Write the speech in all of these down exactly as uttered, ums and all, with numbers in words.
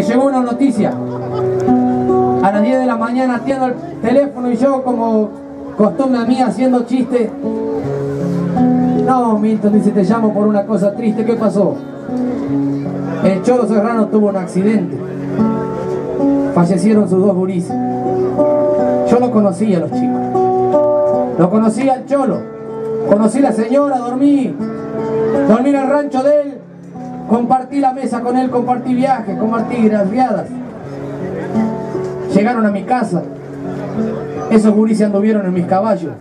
llegó una noticia. A las diez de la mañana atiendo el teléfono y yo, como costumbre mía, haciendo chiste. No, Milton, dice, te llamo por una cosa triste. ¿Qué pasó? El Cholo Serrano tuvo un accidente. Fallecieron sus dos gurises. Yo no conocía a los chicos. Lo conocí al Cholo. Conocí a la señora, dormí. Dormí en el rancho de él. Compartí la mesa con él, compartí viajes, compartí graciadas. Llegaron a mi casa. Esos gurises anduvieron en mis caballos.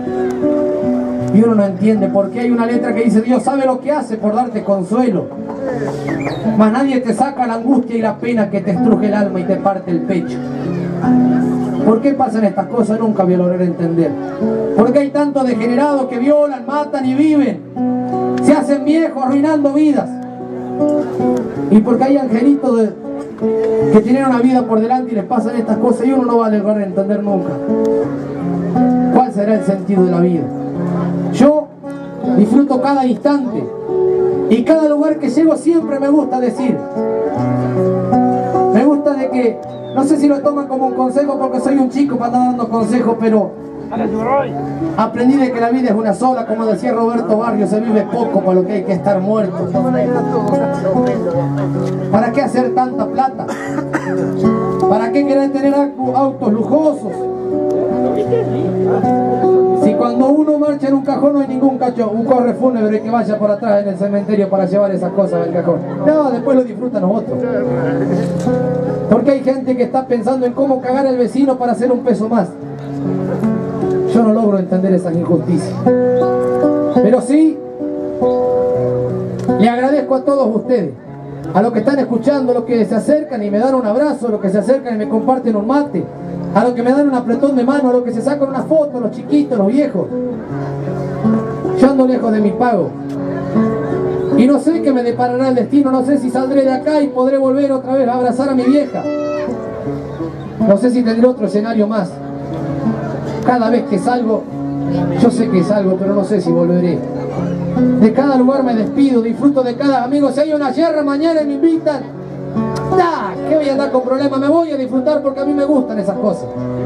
Y uno no entiende por qué hay una letra que dice: Dios sabe lo que hace por darte consuelo, mas nadie te saca la angustia y la pena que te estruje el alma y te parte el pecho. ¿Por qué pasan estas cosas? Nunca voy a lograr entender. ¿Por qué hay tantos degenerados que violan, matan y viven? Se hacen viejos arruinando vidas. Y porque hay angelitos de, que tienen una vida por delante y les pasan estas cosas y uno no va a lograr entender nunca. ¿Cuál será el sentido de la vida? Yo disfruto cada instante y cada lugar que llego siempre me gusta decir. Me gusta de que, no sé si lo toman como un consejo porque soy un chico para andar dando consejos, pero aprendí de que la vida es una sola, como decía Roberto Barrio, se vive poco para lo que hay que estar muerto. ¿Para qué hacer tanta plata? ¿Para qué querer tener autos lujosos? Si cuando uno marcha en un cajón no hay ningún cacho, un corre fúnebre que vaya por atrás en el cementerio para llevar esas cosas del cajón. No, después lo disfrutan los otros. Porque hay gente que está pensando en cómo cagar al vecino para hacer un peso más. Yo no logro entender esas injusticias. Pero sí, le agradezco a todos ustedes, a los que están escuchando, a los que se acercan y me dan un abrazo, a los que se acercan y me comparten un mate, a los que me dan un apretón de mano, a los que se sacan una foto, los chiquitos, los viejos. Yo ando lejos de mi pago y no sé qué me deparará el destino. No sé si saldré de acá y podré volver otra vez a abrazar a mi vieja. No sé si tendré otro escenario más. Cada vez que salgo, yo sé que salgo, pero no sé si volveré. De cada lugar me despido, disfruto de cada amigo. Si hay una yerra mañana y me invitan, ¡nah! ¿Qué voy a andar con problemas? Me voy a disfrutar porque a mí me gustan esas cosas.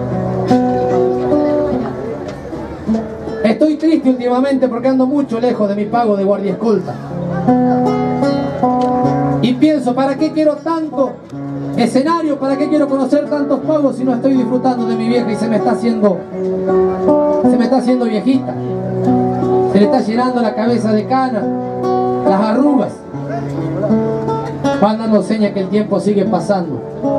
Estoy triste últimamente porque ando mucho lejos de mi pago de guardia escolta. Y pienso, ¿para qué quiero tanto escenario? ¿Para qué quiero conocer tantos pagos si no estoy disfrutando de mi vieja y se me está haciendo se me está haciendo viejita? Se le está llenando la cabeza de cana, las arrugas. Van dando señas que el tiempo sigue pasando.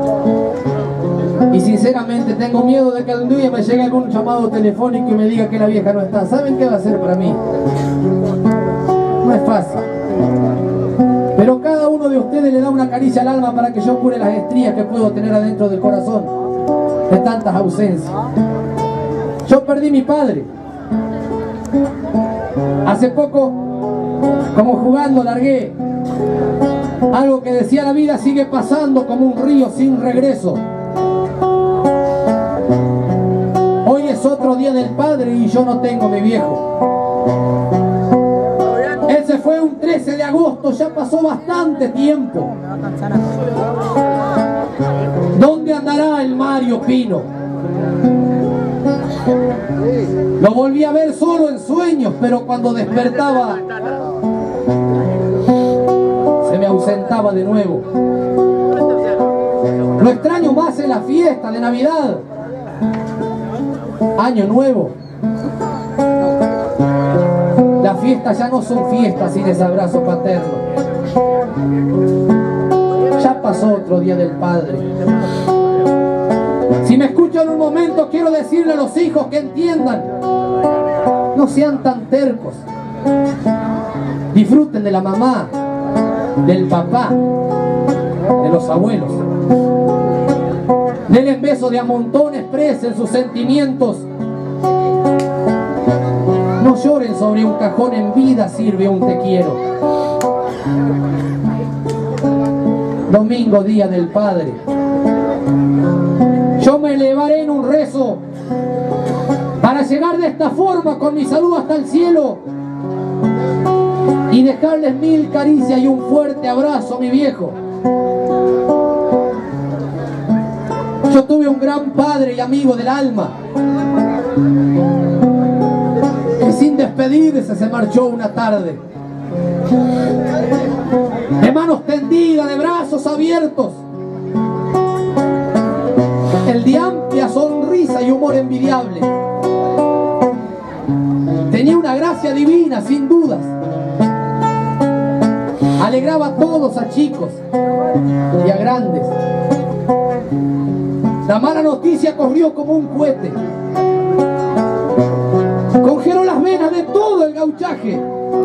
Y sinceramente tengo miedo de que algún día me llegue algún llamado telefónico y me diga que la vieja no está. ¿Saben qué va a hacer para mí? No es fácil. Pero cada uno de ustedes le da una caricia al alma para que yo cure las estrías que puedo tener adentro del corazón de tantas ausencias. Yo perdí mi padre. Hace poco, como jugando, largué algo que decía: la vida sigue pasando como un río sin regreso. Hoy es otro día del padre y yo no tengo mi viejo. Él se fue un trece de agosto, ya pasó bastante tiempo. ¿Dónde andará el Mario Pino? Lo volví a ver solo en sueños, pero cuando despertaba se me ausentaba de nuevo. Lo extraño más en la fiesta de Navidad, Año Nuevo. Las fiestas ya no son fiestas sin ese abrazo paterno. Ya pasó otro día del padre. Si me escuchan un momento, quiero decirle a los hijos que entiendan: no sean tan tercos. Disfruten de la mamá, del papá, de los abuelos. Denle besos de a montón, expresen sus sentimientos. No lloren sobre un cajón, en vida sirve un te quiero. Domingo, día del padre. Yo me elevaré en un rezo para llegar de esta forma con mi salud hasta el cielo y dejarles mil caricias y un fuerte abrazo a mi viejo. Yo tuve un gran padre y amigo del alma que sin despedirse se marchó una tarde, de manos tendidas, de brazos abiertos, el de amplia sonrisa y humor envidiable. Tenía una gracia divina, sin dudas. Alegraba a todos, a chicos y a grandes. La mala noticia corrió como un cohete. Congeló las venas de todo el gauchaje.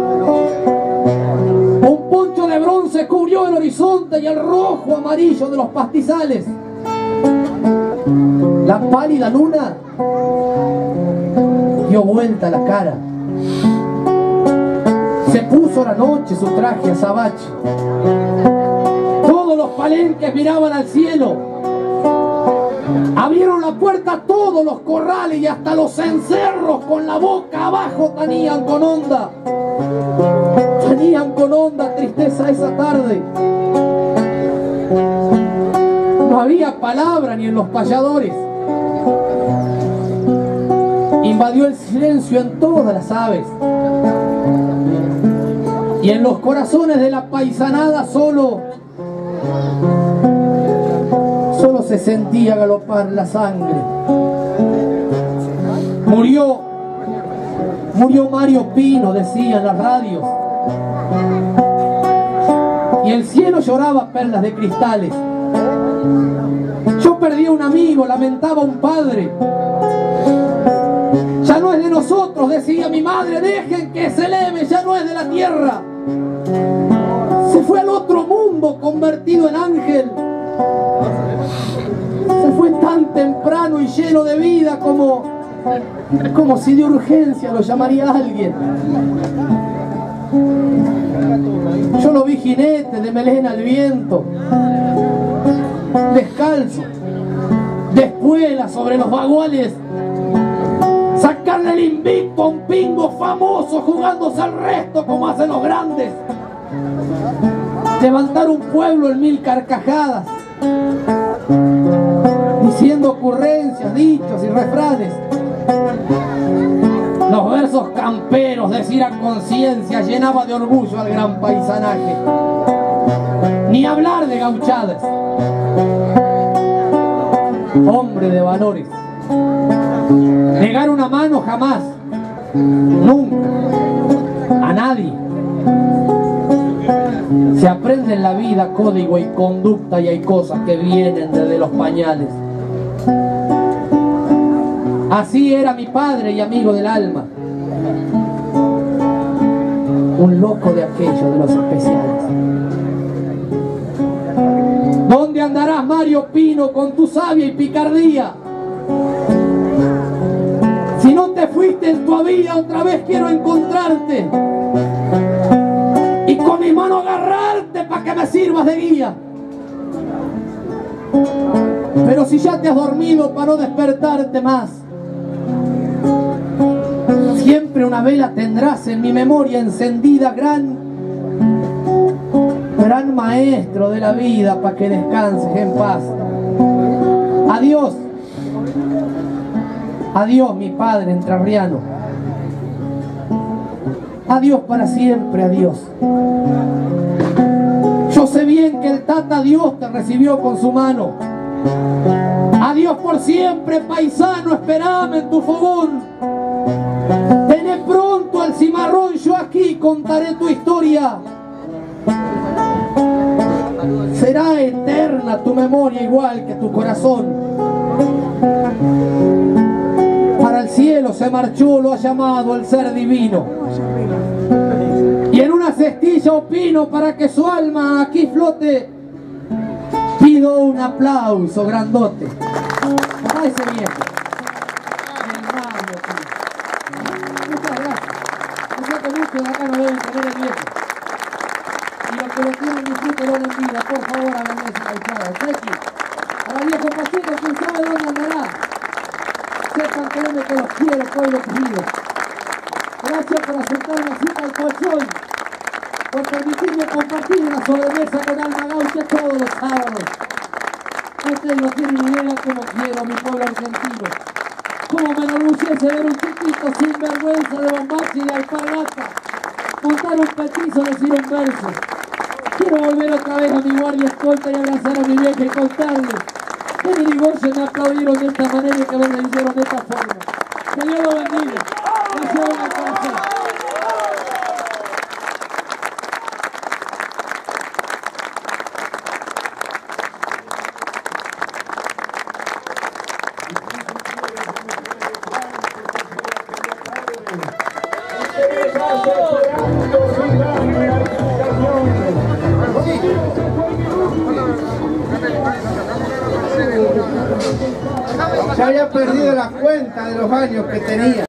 Un poncho de bronce cubrió el horizonte y el rojo amarillo de los pastizales. La pálida luna dio vuelta a la cara. Se puso la noche su traje azabache. Todos los palenques miraban al cielo. Abrieron la puerta a todos los corrales y hasta los cencerros con la boca abajo tanían con onda. Tanían con honda tristeza esa tarde. No había palabra ni en los payadores. Invadió el silencio en todas las aves. Y en los corazones de la paisanada solo Solo se sentía galopar la sangre. Murió, murió Mario Pino, decían las radios. Y el cielo lloraba perlas de cristales. Yo perdí a un amigo, lamentaba un padre. Ya no es de nosotros, decía mi madre, dejen que se eleve, ya no es de la tierra. Se fue al otro mundo convertido en ángel. Se fue tan temprano y lleno de vida como, como si de urgencia lo llamaría alguien. Yo lo vi jinete de melena al viento, descalzo, de espuela sobre los baguales, sacarle el invicto a un pingo famoso jugándose al resto como hacen los grandes, levantar un pueblo en mil carcajadas, diciendo ocurrencias, dichos y refranes. Los versos camperos, decir a conciencia, llenaba de orgullo al gran paisanaje. Ni hablar de gauchadas. Hombre de valores. Negar una mano jamás, nunca, a nadie. Se aprende en la vida código y conducta, y hay cosas que vienen desde los pañales. Así era mi padre y amigo del alma. Un loco de aquellos de los especiales. ¿Dónde andarás, Mario Pino, con tu sabia y picardía? Si no te fuiste en tu vida, otra vez quiero encontrarte y con mi mano agarrarte para que me sirvas de guía. Pero si ya te has dormido, para no despertarte más, siempre una vela tendrás en mi memoria encendida, gran, gran maestro de la vida, para que descanses en paz. Adiós, adiós mi padre entrerriano. Adiós para siempre, adiós. Yo sé bien que el Tata Dios te recibió con su mano. Adiós por siempre, paisano, esperame en tu fogón. Tené pronto el cimarrón, yo aquí contaré tu historia. Será eterna tu memoria igual que tu corazón. Para el cielo se marchó, lo ha llamado el ser divino. Y en una cestilla opino, para que su alma aquí flote, pido un aplauso grandote a ese viejo. Muchas gracias. Yo sé que muchos de acá no deben tener el viejo. Y los que lo tienen, disfrútenlo en vida. Por favor, háganme esa gauchada. Chequi. Ahora viejo Pacito, ¿quién sabe dónde andará? Sepan que que los quiero, pueblo querido. Gracias por aceptar una cita al colchón, por permitirme compartir una sobremesa con Alma Gaucha todos los sábados. Ustedes no tienen idea cómo quiero a mi pueblo argentino. Cómo me enorgullece ver un chiquito sin vergüenza de bombacha y de alpargata montar un petizo, decir un verso. Quiero volver otra vez a mi guardia escolta y abrazar a mi vieja y contarle que en Irigoyen me aplaudieron de esta manera y que me lo hicieron de esta forma. Que Dios lo bendiga. Que lleven al corazón. Se había perdido la cuenta de los años que tenía.